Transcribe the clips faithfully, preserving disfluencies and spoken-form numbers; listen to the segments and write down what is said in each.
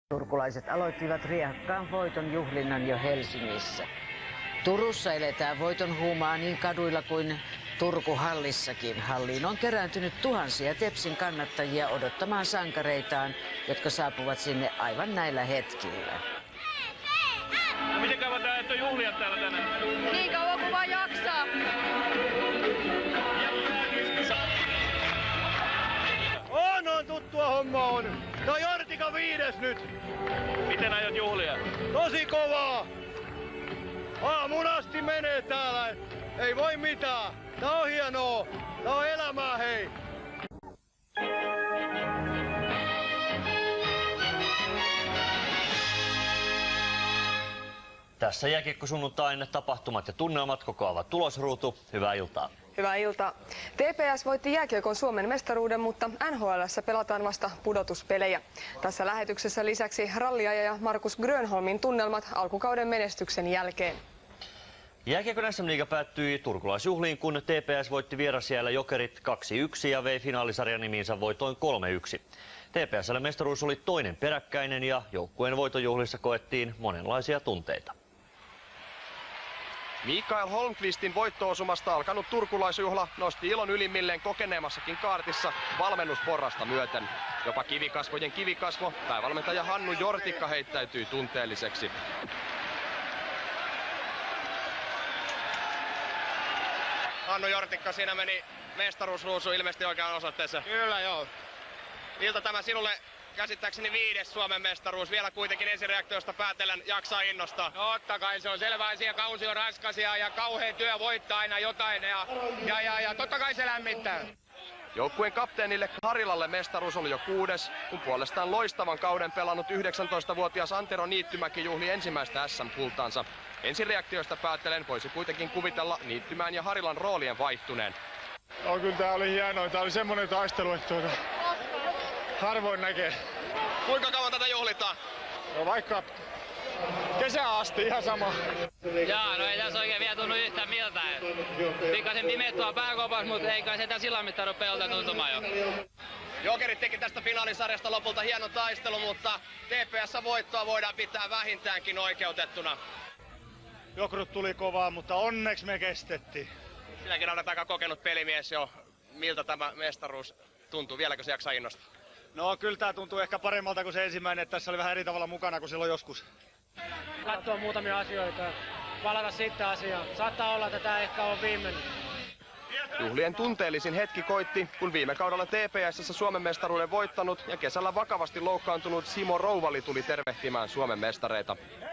Turkulaiset aloittivat riehakkaan voiton juhlinnan jo Helsingissä. Turussa eletään voiton huumaa niin kaduilla kuin Turku-hallissakin. Halliin on kerääntynyt tuhansia Tepsin kannattajia odottamaan sankareitaan, jotka saapuvat sinne aivan näillä hetkillä. No, miten kauan te ajatte juhlia täällä tänään? Niin kauan kuin vaan jaksaa. On, on tuttua homma on. Tää on Jartika viides nyt. Miten aiot juhlia? Tosi kovaa. Aamun asti menee täällä. Ei voi mitään. Tää on hienoa. Tää on elämää, hei. Tässä jääkiekkosunnuntain tapahtumat ja tunnelmat kokoavat tulosruutu. Hyvää iltaa. Hyvää iltaa. T P S voitti jääkiekon Suomen mestaruuden, mutta N H L:ssä pelataan vasta pudotuspelejä. Tässä lähetyksessä lisäksi ralliajaja Markus Grönholmin tunnelmat alkukauden menestyksen jälkeen. Jääkiekon S M-liiga päättyi turkulaisjuhliin, kun T P S voitti vierasjäällä Jokerit kaksi yksi ja vei finaalisarjan nimiinsä voitoin kolme yksi. T P S:lle mestaruus oli toinen peräkkäinen ja joukkueen voitojuhlissa koettiin monenlaisia tunteita. Mikael Holmqvistin voitto-osumasta alkanut turkulaisjuhla nosti ilon ylimmilleen kokeneemmassakin kaartissa valmennusporrasta myöten. Jopa kivikasvojen kivikasvo, päävalmentaja Hannu Jortikka heittäytyi tunteelliseksi. Hannu Jortikka, siinä meni mestaruusruusu ilmeisesti oikeaan osoitteeseen. Kyllä joo. Miltä tämä sinulle käsittääkseni viides Suomen mestaruus? Vielä kuitenkin ensireaktiosta päätellen jaksaa innostaa. No totta kai se on selvä asia. Kausi on raskas ja, ja kauhea työ voittaa aina jotain. Ja, ja, ja, ja totta kai se lämmittää. Joukkueen kapteenille Harilalle mestaruus oli jo kuudes, kun puolestaan loistavan kauden pelannut yhdeksäntoistavuotias Antero Niittymäki juhli ensimmäistä S M-kultaansa. Ensireaktioista päättelen voisi kuitenkin kuvitella Niittymään ja Harilan roolien vaihtuneen. No kyllä tää oli hienoa. Tää oli semmonen taistelu, että tuota, harvoin näkee. Kuinka kauan tätä juhlitaan? No vaikka kesään asti ihan sama. Jaa, no ei tässä oikein vielä tunnu yhtään miltään. Pikkasen pimettua pääkopas, mutta ei kai se tässä illan mittaan rupea joltain tuntumaan jo. Jokerit teki tästä finaalisarjasta lopulta hienon taistelun, mutta T P S-voittoa voidaan pitää vähintäänkin oikeutettuna. Jokrut tuli kovaa, mutta onneksi me kestettiin. Sinäkin olet aika kokenut pelimies jo. Miltä tämä mestaruus tuntuu? Vieläkö se jaksaa innostaa? No kyllä tää tuntuu ehkä paremmalta kuin se ensimmäinen, että tässä oli vähän eri tavalla mukana kuin silloin joskus. Katsoa muutamia asioita ja palata sitten asiaan. Saattaa olla, että tää ehkä on viimeinen. Juhlien tunteellisin hetki koitti, kun viime kaudella T P S:ssä Suomen mestaruuden voittanut ja kesällä vakavasti loukkaantunut Simo Rouvali tuli tervehtimään Suomen mestareita.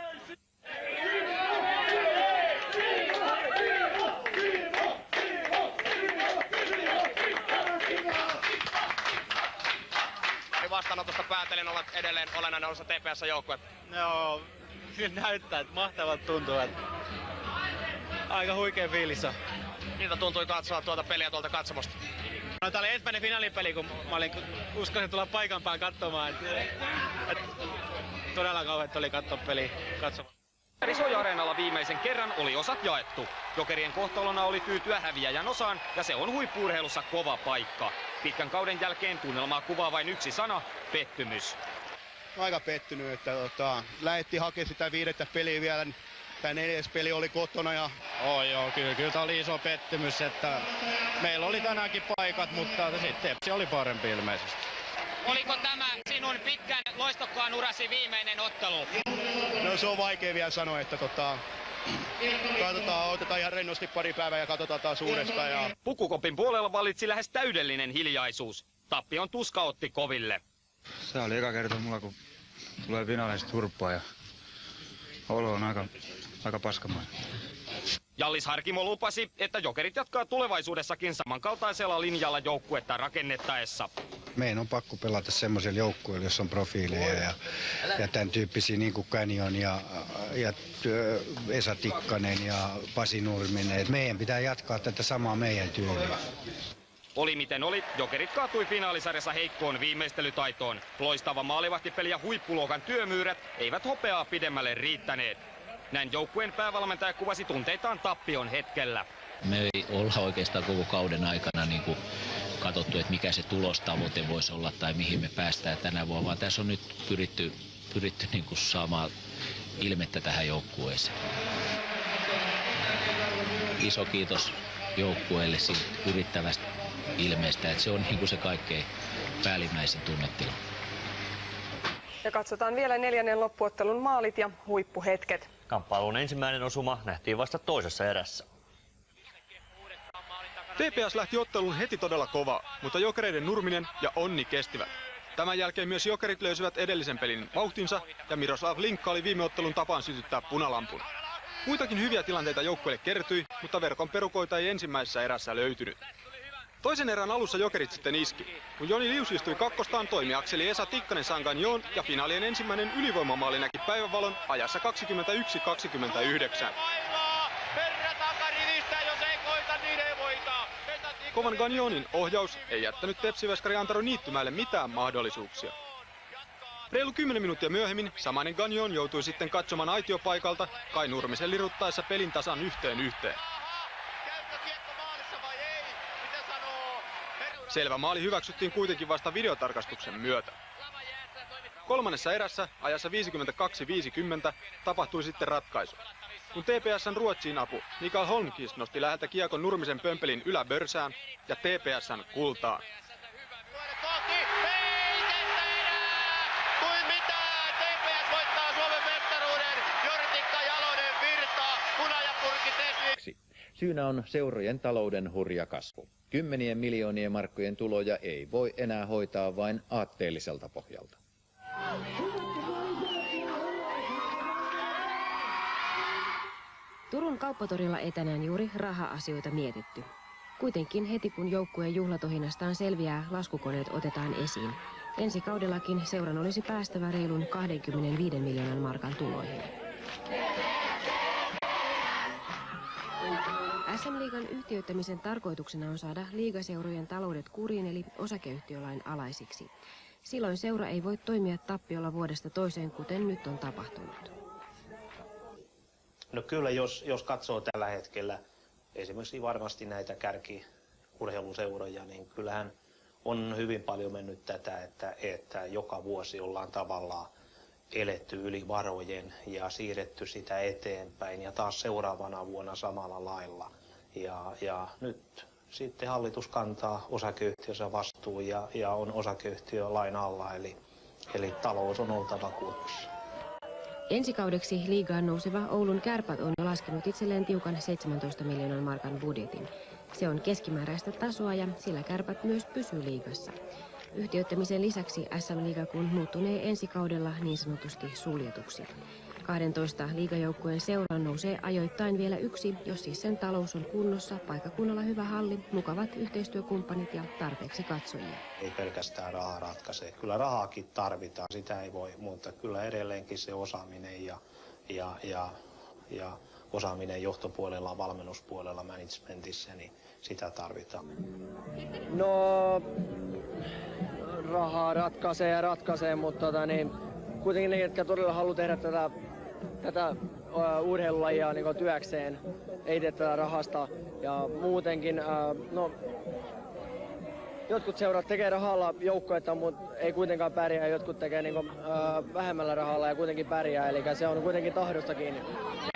Vastaanotosta päätellen olet edelleen olennainen osa T P S-joukkuetta. Joo, kyllä näyttää, että mahtavat tuntuu. Että aika huikea fiilis on. Miltä tuntui katsoa tuota peliä tuolta katsomosta? No, tää oli ensimmäinen finaalipeli, kun mä olin uskoisin tulla paikan päälle katsomaan. Et, et, todella kauheat oli katsoa peliä katsomaan. Risoja-areenalla viimeisen kerran oli osat jaettu. Jokerien kohtalona oli tyytyä häviäjän osaan ja se on huippu-urheilussa kova paikka. Pitkän kauden jälkeen tunnelmaa kuvaa vain yksi sana, pettymys. Aika pettynyt, että tota, lähdettiin hakemaan sitä viidettä peliä vielä. Tämä neljäs peli oli kotona ja... Oh, joo, kyllä, kyllä tämä oli iso pettymys, että meillä oli tänäänkin paikat, mutta sitten Tepsi oli parempi ilmeisesti. Oliko tämä sinun pitkän loistokkaan urasi viimeinen ottelu? No se on vaikea vielä sanoa, että tota, katsotaan, otetaan ihan rennosti pari päivää ja katsotaan taas uudestaan. Ja... Pukukopin puolella valitsi lähes täydellinen hiljaisuus. Tappion tuska otti koville. Se oli eka kerta mulla, kun tulee finaalista hurppaa ja olo on aika, aika paskamainen. Jallis Harkimo lupasi, että Jokerit jatkaa tulevaisuudessakin samankaltaisella linjalla joukkuetta rakennettaessa. Meidän on pakko pelata semmoisella joukkueella, jossa on profiileja ja, ja tämän tyyppisiä niin kuin Canyon ja, ja Esa Tikkanen ja Pasi Nurminen. Et meidän pitää jatkaa tätä samaa meidän tyyliä. Oli miten oli, Jokerit kaatui finaalisarjassa heikkoon viimeistelytaitoon. Loistava maalivahtipeli ja huippuluokan työmyyrät eivät hopeaa pidemmälle riittäneet. Näin joukkueen päävalmentaja kuvasi tunteitaan tappion hetkellä. Me ei olla oikeastaan koko kauden aikana niin kuin katsottu, että mikä se tulostavoite voisi olla tai mihin me päästään tänä vuonna, vaan tässä on nyt pyritty pyritty niin kuin saamaan ilmettä tähän joukkueeseen. Iso kiitos joukkueelle siitä yrittävästä ilmeestä, että se on niin kuin se kaikkein päällimmäisin tunnetila. Ja katsotaan vielä neljännen loppuottelun maalit ja huippuhetket. Kamppailun ensimmäinen osuma nähtiin vasta toisessa erässä. T P S lähti otteluun heti todella kova, mutta Jokereiden Nurminen ja Onni kestivät. Tämän jälkeen myös Jokerit löysivät edellisen pelin vauhtinsa ja Miroslav Linkka oli viime ottelun tapaan sytyttää punalampun. Muitakin hyviä tilanteita joukkueelle kertyi, mutta verkon perukoita ei ensimmäisessä erässä löytynyt. Toisen erän alussa Jokerit sitten iski. Kun Joni Lius istui kakkostaan, toimi akseli Esa Tikkanen Sanganjoon ja finaalien ensimmäinen ylivoimamaali näki päivänvalon ajassa kaksikymmentäyksi kaksikymmentäyhdeksän. Kovan Gagnonin ohjaus ei jättänyt tepsiveskari Antero Niittymäelle mitään mahdollisuuksia. Reilu kymmenen minuuttia myöhemmin samainen Gagnon joutui sitten katsomaan aitiopaikalta Kai Nurmisen liruttaessa pelin tasan yhteen yhteen. Selvä maali hyväksyttiin kuitenkin vasta videotarkastuksen myötä. Kolmannessa erässä ajassa viisikymmentäkaksi viisikymmentä tapahtui sitten ratkaisu. Kun T P S:n Ruotsiin apu, Mikael Holmqvist nosti läheltä kiekon Nurmisen pömpelin yläbörsään ja T P S:n kultaan. Syynä on seurojen talouden hurja kasvu. Kymmenien miljoonien markkojen tuloja ei voi enää hoitaa vain aatteelliselta pohjalta. Turun kauppatorilla ei tänään juuri raha-asioita mietitty. Kuitenkin heti kun joukkueen juhlatohinnastaan selviää, laskukoneet otetaan esiin. Ensi kaudellakin seuran olisi päästävä reilun kaksikymmentäviisi miljoonan markan tuloihin. S M-liigan yhtiöittämisen tarkoituksena on saada liigaseurojen taloudet kuriin eli osakeyhtiölain alaisiksi. Silloin seura ei voi toimia tappiolla vuodesta toiseen, kuten nyt on tapahtunut. No kyllä, jos, jos katsoo tällä hetkellä esimerkiksi varmasti näitä kärkiurheiluseuroja, niin kyllähän on hyvin paljon mennyt tätä, että, että joka vuosi ollaan tavallaan eletty yli varojen ja siirretty sitä eteenpäin ja taas seuraavana vuonna samalla lailla. Ja, ja nyt sitten hallitus kantaa osakeyhtiönsä vastuun ja, ja on osakeyhtiölain alla, eli, eli talous on oltava kunnossa. Ensi kaudeksi liigaan nouseva Oulun Kärpät on jo laskenut itselleen tiukan seitsemäntoista miljoonan markan budjetin. Se on keskimääräistä tasoa ja sillä Kärpät myös pysyy liigassa. Yhtiöittämisen lisäksi S M-liiga kun muuttunee ensi kaudella niin sanotusti suljetuksi. kaksitoista liigajoukkueen seuraan nousee ajoittain vielä yksi, jos siis sen talous on kunnossa, paikkakunnalla hyvä halli, mukavat yhteistyökumppanit ja tarpeeksi katsojia. Ei pelkästään rahaa ratkaise. Kyllä rahaakin tarvitaan, sitä ei voi, mutta kyllä edelleenkin se osaaminen ja, ja, ja, ja osaaminen johtopuolella, valmennuspuolella, managementissa, niin sitä tarvitaan. No, rahaa ratkaisee ja ratkaisee, mutta tota, niin, kuitenkin ne, jotka todella haluaa tehdä tätä, tätä uh, urheilulajia niin työkseen, ei tee tätä rahasta. Ja muutenkin, uh, no, jotkut seurat tekee rahalla joukkoita, mutta ei kuitenkaan pärjää. Jotkut tekee niin kuin, uh, vähemmällä rahalla ja kuitenkin pärjää, eli se on kuitenkin tahdosta kiinni.